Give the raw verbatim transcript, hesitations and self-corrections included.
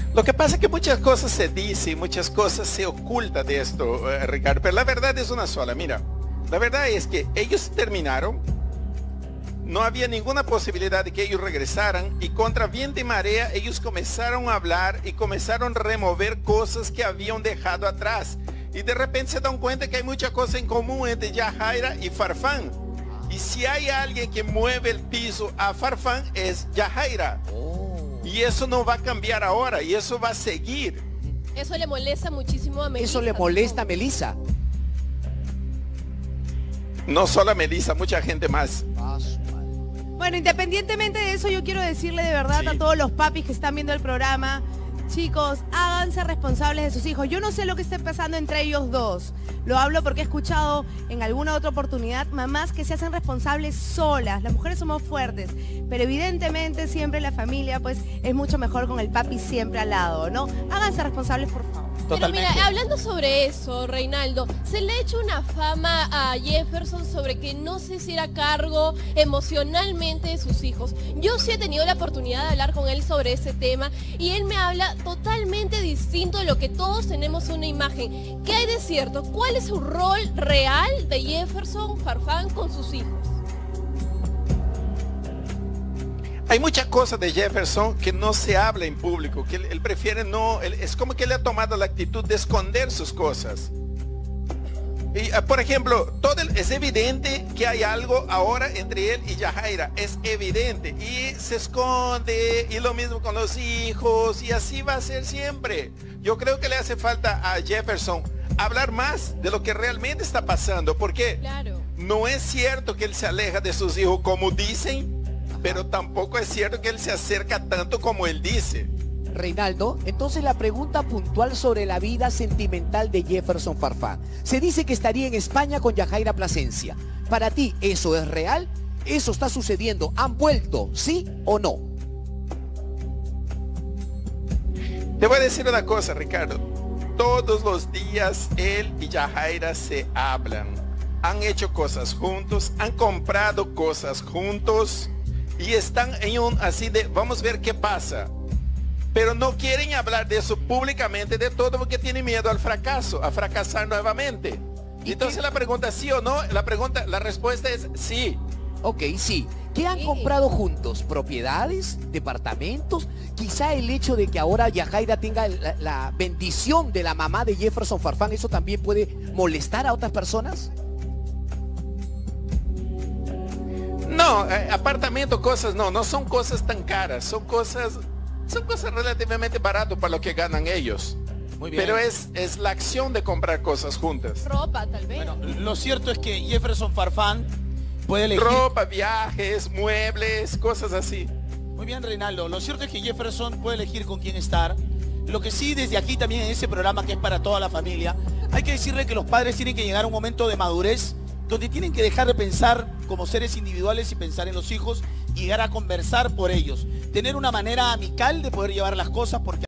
Lo que pasa es que muchas cosas se dicen, muchas cosas se ocultan de esto, eh, Ricardo, pero la verdad es una sola. Mira, la verdad es que ellos terminaron, no había ninguna posibilidad de que ellos regresaran y contra viento y marea ellos comenzaron a hablar y comenzaron a remover cosas que habían dejado atrás. Y de repente se dan cuenta que hay mucha cosa en común entre Yajaira y Farfán. Y si hay alguien que mueve el piso a Farfán es Yajaira. Y eso no va a cambiar ahora y eso va a seguir. Eso le molesta muchísimo a Melissa. Eso le molesta a Melissa. No solo a Melissa, mucha gente más. Bueno, independientemente de eso, yo quiero decirle de verdad sí. a todos los papis que están viendo el programa, chicos, háganse responsables de sus hijos. Yo no sé lo que esté pasando entre ellos dos. Lo hablo porque he escuchado en alguna otra oportunidad mamás que se hacen responsables solas. Las mujeres somos fuertes, pero evidentemente siempre la familia pues es mucho mejor con el papi siempre al lado, ¿no? Háganse responsables, por favor. Pero mira, hablando sobre eso, Reinaldo, se le ha hecho una fama a Jefferson sobre que no se hiciera cargo emocionalmente de sus hijos. Yo sí he tenido la oportunidad de hablar con él sobre ese tema y él me habla totalmente distinto de lo que todos tenemos una imagen. ¿Qué hay de cierto? ¿Cuál es su rol real de Jefferson Farfán con sus hijos? Hay muchas cosas de Jefferson que no se habla en público, que él, él prefiere no, él, es como que él ha tomado la actitud de esconder sus cosas. Y, uh, por ejemplo, todo el, es evidente que hay algo ahora entre él y Yajaira, es evidente, y se esconde, y lo mismo con los hijos, y así va a ser siempre. Yo creo que le hace falta a Jefferson hablar más de lo que realmente está pasando, porque claro. no es cierto que él se aleja de sus hijos como dicen, pero tampoco es cierto que él se acerca tanto como él dice. Reinaldo, entonces la pregunta puntual sobre la vida sentimental de Jefferson Farfán. Se dice que estaría en España con Yajaira Plasencia. Para ti, ¿eso es real? ¿Eso está sucediendo? ¿Han vuelto? ¿Sí o no? Te voy a decir una cosa, Ricardo. Todos los días él y Yajaira se hablan. Han hecho cosas juntos, han comprado cosas juntos. Y están en un así de, vamos a ver qué pasa. Pero no quieren hablar de eso públicamente de todo porque tienen miedo al fracaso, a fracasar nuevamente. Y entonces qué? La pregunta sí o no, la pregunta, la respuesta es sí. Ok, sí. ¿Qué han sí. comprado juntos? ¿Propiedades? ¿Departamentos? Quizá el hecho de que ahora Yajaira tenga la, la bendición de la mamá de Jefferson Farfán, ¿eso también puede molestar a otras personas? No, eh, apartamento, cosas, no, no son cosas tan caras, son cosas, son cosas relativamente baratas para lo que ganan ellos. Muy bien. Pero es, es la acción de comprar cosas juntas. Ropa, tal vez. Bueno, lo cierto es que Jefferson Farfán puede elegir... Ropa, viajes, muebles, cosas así. Muy bien, Reinaldo, lo cierto es que Jefferson puede elegir con quién estar. Lo que sí, desde aquí también en ese programa que es para toda la familia, hay que decirle que los padres tienen que llegar a un momento de madurez donde tienen que dejar de pensar como seres individuales y pensar en los hijos y llegar a conversar por ellos. Tener una manera amical de poder llevar las cosas porque